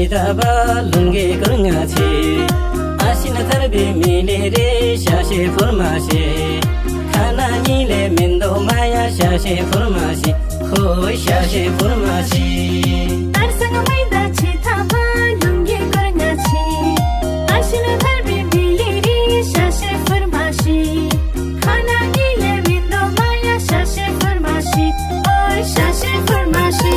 छिदाबा लुङ्गे गुरुङाछे आसिन थरबे मिले रे शासे फुर्मासे खाना निले मेन्दो माया शासे फुर्मासे हो शासे फुर्मासे तारसँग मैदा छिदाबा लुङ्गे गुरुङाछे आसिन थरबे मिले रे शासे फुर्मासे खाना निले मेन्दो माया शासे फुर्मासे हो शासे फुर्मासे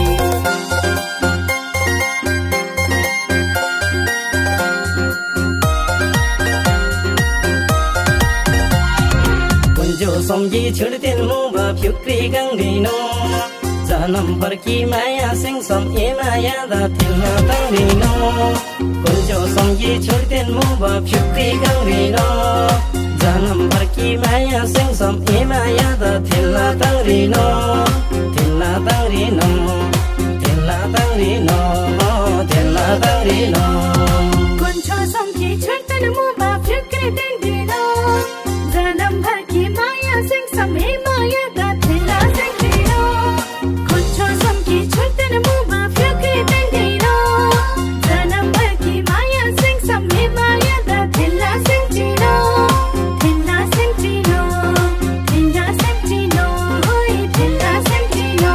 सम्झी छुड्देन मुभ फ्युक्री गङ्गिनो जनम फर्की माया सिंहसम ए माया दा थिल्न तङ्गिनो कुन्जो सम्झी छुड्देन मुभ फ्युक्री गङ्गिनो जनम फर्की माया सिंहसम ए माया दा थिल्न तङ्गिनो थिल्न तङ्गिनो थिल्न तङ्गिनो थिल्न तङ्गिनो कुन्जो सम्झी छुड्देन मुभ फ्युक्री गङ्गिनो जनम फर्की माया सिंहसम ए माया दा थिल्न तङ्गिनो कुन्जो सम्झी छुड्देन मुभ फ्युक्री गङ्गिनो जनम फर्की माया सिंहसम ए माया दा थिल्न तङ्गिनो थिल्न तङ्गिनो थिल्न तङ्गिनो होय थिल्न तङ्गिनो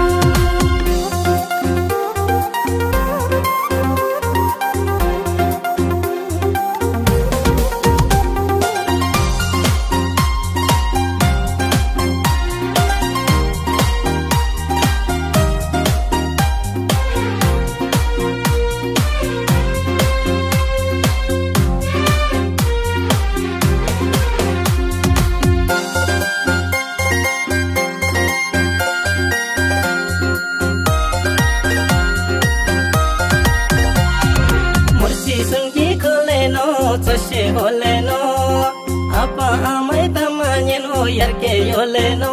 चसे होलेनो आपा आमै तमानेनो यर्के योलेनो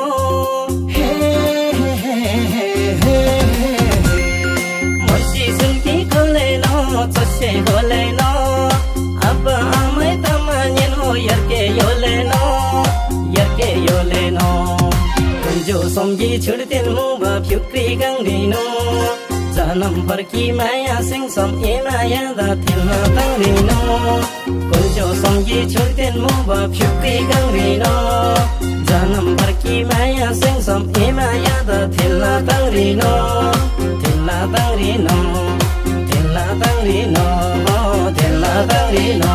मर्सी सुनकी खोलेनो चसे होलेनो आपा आमै तमानेनो यर्के योलेनो कुन्जो सम्झी छुड्देन मुभ फ्युक्री गङ्गिनो जनम फर्की माया सिंहसम ए माया दा थिल्न तङ्गिनो कुन्जो सम्झी छुड्देन मुभ फ्युक्री गङ्गिनो जनम फर्की माया सिंहसम ए माया दा थिल्न तङ्गिनो थिल्न तङ्गिनो थिल्न तङ्गिनो थिल्न तङ्गिनो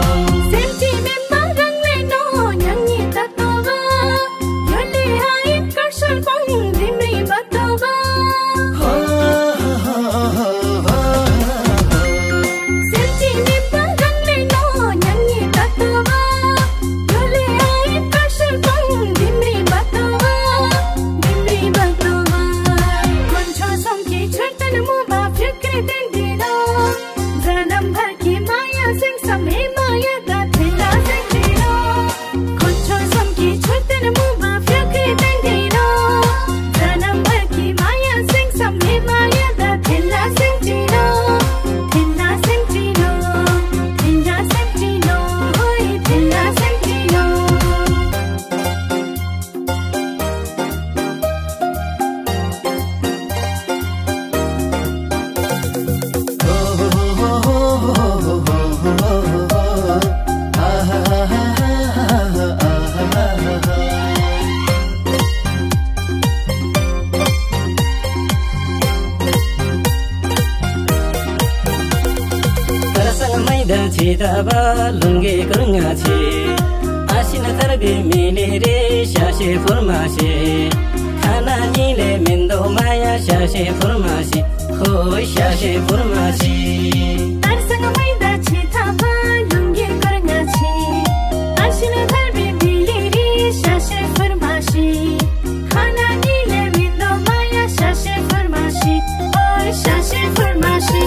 छिदाबा लुङ्गे गुरुङाछे आसिन थरबे मिले रे शासे फुर्मासे खाना निले मेन्दो माया शासे फुर्मासे हो शासे फुर्मासे तारसँग मैदा छिदाबा लुङ्गे गुरुङाछे आसिन थरबे मिले रे शासे फुर्मासे खाना निले मेन्दो माया शासे फुर्मासे हो शासे फुर्मासे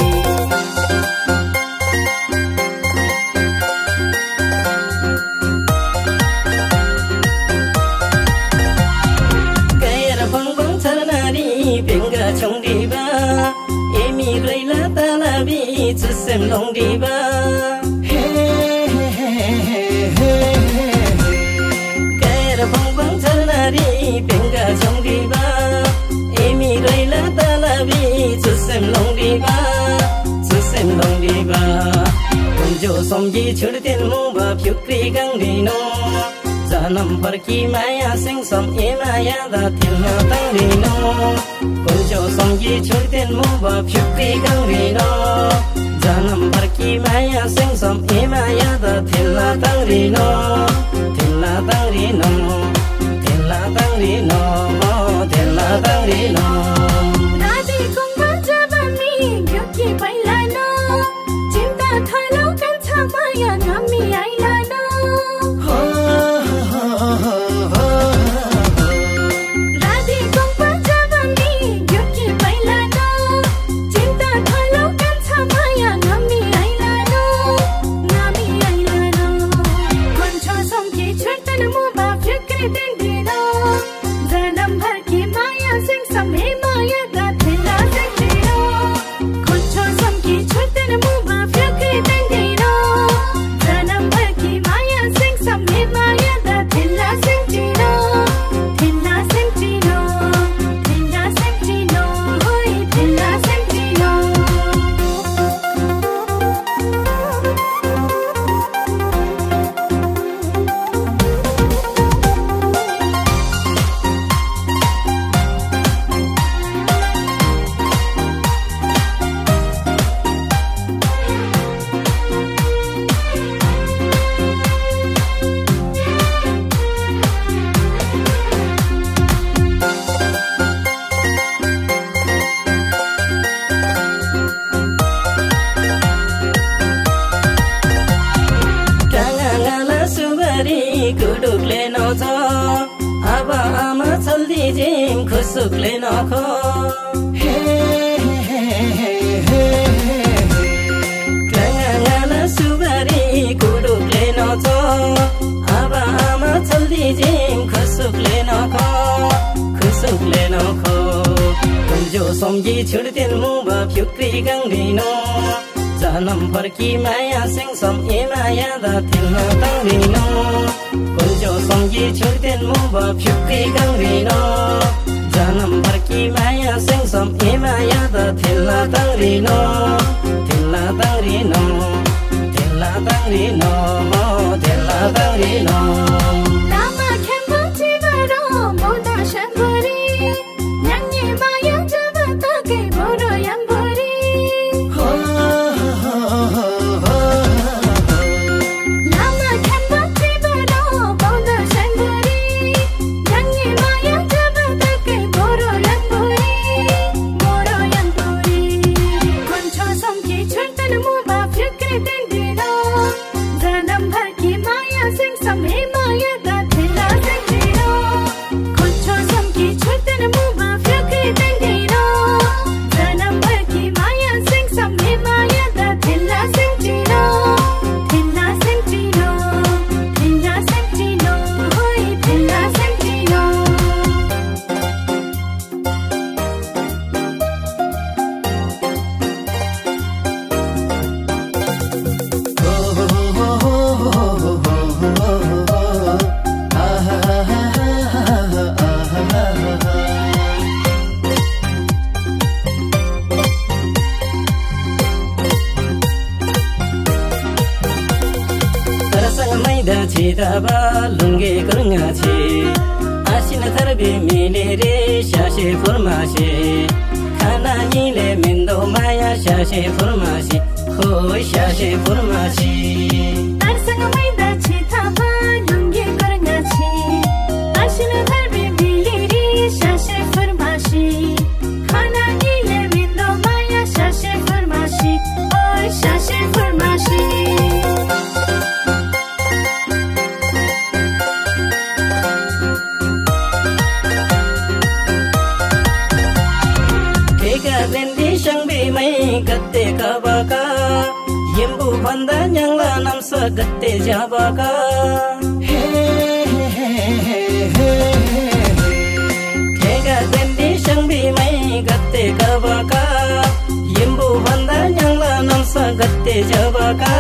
Benga chong diba, emi gleila talabi, zusem long diba. Kaira bang bang talari, benga chong diba, emi gleila talabi, zusem long diba. जो सम्झी छुड्तेन मुबा फ्युक्री गङ्गिनो जन्म फर्की माया सिंहसम ए माया दा थिल्न तङ्गिनो जो सम्झी छुड्तेन मुबा फ्युक्री गङ्गिनो जन्म फर्की माया सिंहसम ए माया दा थिल्न तङ्गिनो थिल्न तङ्गिनो थिल्न तङ्गिनो थिल्न तङ्गिनो राधे कुंभा जबमी युकी पैलानो चिंता थलो कंछा माया नमी आइलानो राधे कुंभा जबमी युकी पैलानो चिंता थलो कंछा माया नमी आइलानो कंछो समकी छुट्टन मुबा फ्युक्री दिन्दिनो जन्म भर की माया सिंह समे माया दा थिल्ला सिंजिनो कंछो समकी छुट्टन मुबा फ्युक्री दिन्दिनो जन्म भर की माया सिंह समे माया दा थिल्ला सिंजिनो थिल्ला सिंजिनो थिल्ला सिंजिनो होय थिल्ला सिंजिनो काङ्गाला सुबारी कुडुकले नछ अब आमा चल्दी जिम खुसुकले नखो काङ्गाला सुबारी कुडुकले नछ अब आमा चल्दी जिम खुसुकले नखो खुसुकले नखो जो सम्झी छुड्तेन मुबा फ्युक्री गङ्गिनो जन्म फर्की माया सिंहसम ए माया दा थिल्न तङ्गिनो जो सम्झी छुड्तेन मुबा फ्युक्री गङ्गिनो जन्म फर्की माया सिंहसम ए माया दा थिल्न तङ्गिनो थिल्न तङ्गिनो थिल्न तङ्गिनो थिल्न तङ्गिनो लामा खेम्बो चिबरो मोदा शम्बरी न्याङ्गे माया जब तके बोरो यम्बरी लामा खेम्बो चिबरो मोदा शम्बरी न्याङ्गे माया जब तके बोरो यम्बरी कंछो समकी छुट्टन मुबा फ्युक्री दिन्दिनो जन्म भर की माया सिंह समे माया दा थिल्ला सिंजिनो कंछो समकी छुट्टन मुबा फ्युक्री दिन्दिनो जन्म भर की माया सिंह समे माया दा थिल्ला सिंजिनो थिल्ला सिंजिनो थिल्ला सिंजिनो होय थिल्ला सिंजिनो तरसँग मैदा छिदाबा लुङ्गे करुङ्गा छे आसिन थरबे मिले रे स्यासे फुर्मासे खाना निले मेन्दो माया स्यासे फुर्मासे हो स्यासे फुर्मासे तरसँग मैदा छिदाबा लुङ्गे करुङ्गा छे आसिन थरबे मिले रे स्यासे फुर्मासे खाना निले मेन्दो माया स्यासे फुर्मासे ओ स्यासे फुर्मासे गत्ते कबका यम्बु भन्दा न्याङ्ला नाम्स गत्ते जाबका ठेगा देन्दी संबिमै गत्ते कबका यम्बु भन्दा न्याङ्ला नाम्स गत्ते जाबका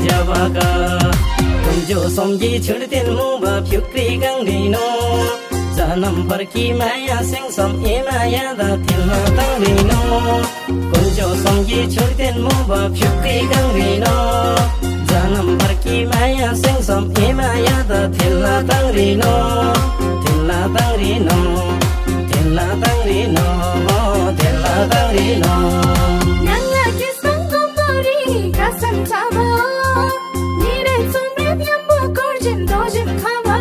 जो सम्झी छुड्तेन मुबा फ्युक्री गङ्गिनो Janam pergi maya sing som emaya da thilna tang rino Kunjo som ye chulten mo ba phukri gang rino Janam pergi maya sing som emaya da thilna tang rino Thilna tang rino Thilna tang rino Thilna tang rino Nanga kisang kumbori kasam chaba Nire sumre pyambo korjin dojin khaba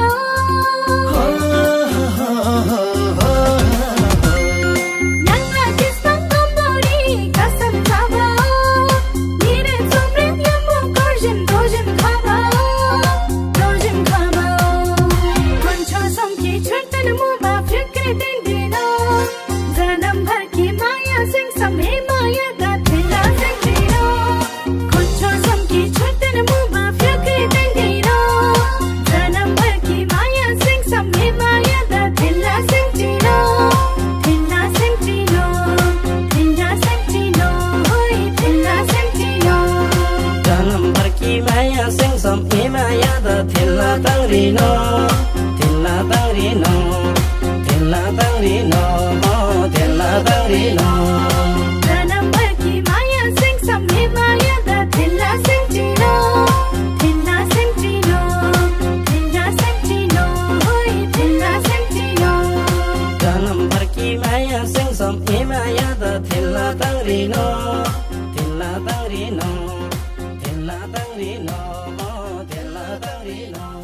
Nanga kisang kumbori kasam chaba Nire sumre pyambo korjin dojin khaba Dojin khaba Kuncho somki churtan muba fikri dindino Janam bhar ki maya sing samhe maya da thila sing dino Kuncho somki churtan muba fikri dindino Janam bhar ki maya sing samhe maya da thila sing dino Thila sing dino Thila sing dino Hoi thila sing dino Janam pergi maya sing som emaya da thilna tang rino Thilna tang rino Thilna tang rino Thilna tang rino Janam bhar ki maya sing samhe maya da thila sing dino Thila sing dino Thila sing dino Hoi thila sing dino Janam pergi maya sing som emaya da thilna tang rino Thilna tang rino Thilna tang rino Thilna tang rino